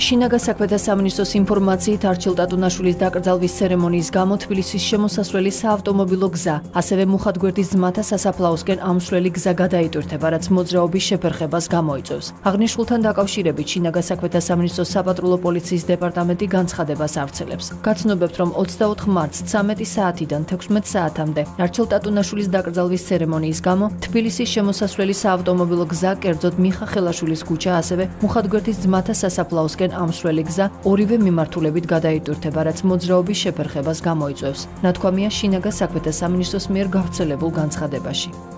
შინაგან საქმეთა სამინისტროს ინფორმაციით არჩილ ტატუნაშვილის დაკრძალვის ცერემონიის გამო თბილისის შემოსასვლელი საავტომობილო გზა, ასევე მუხათგვერდის ძმათა სასაფლაოსკენ ამსვლელი გზა გადაიტვირთება, რაც მოძრაობის შეფერხებას გამოიწვევს. აღნიშნულთან დაკავშირებით შინაგან საქმეთა სამინისტროს საპატრულო პოლიციის დეპარტამენტი განცხადებას ავრცელებს. გაცნობებთ, რომ 24 მარტს 13 საათიდან 16 საათამდე არჩილ ტატუნაშვილის დაკრძალვის ცერემონიის გამო თბილისის შემოსასვლელი საავტომობილო გზა, კერძოდ მიხა ხელაშვილის ქუჩა, ასევე მუხათგვერდის ძმათა სასაფლაოსკენ ამსვლელი გზა ორივე მიმართულებით გადაიტვირთება, რაც მოძრაობის შეფერხებას გამოიწვევს. ნათქვამია შინაგან საქმეთა სამინისტროს მიერ გავრცელებულ განცხადებაში.